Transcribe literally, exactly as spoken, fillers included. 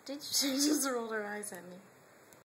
Did she just roll her eyes at me?